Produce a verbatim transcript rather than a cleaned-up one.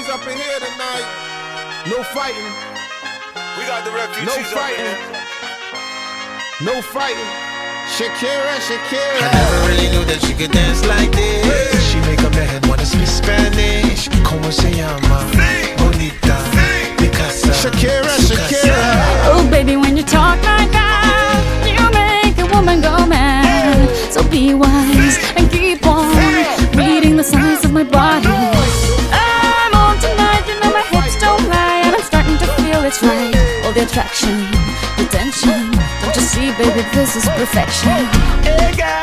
refugees up in here tonight. No fighting. We got the refugees No up in fighting. here. No fighting. Shakira, Shakira. I never really knew that she could dance like this. She make a man wanna speak Spanish. Como se llama? Bonita. Picasa. Shakira, Shakira. Oh baby, when you talk like that, you make a woman go mad. So be wise and keep on reading the signs of my body. I'm on tonight, you know my hips don't lie, and I'm starting to feel it's right. All the attraction, the tension, don't you see baby, this is perfection. Hey, girl.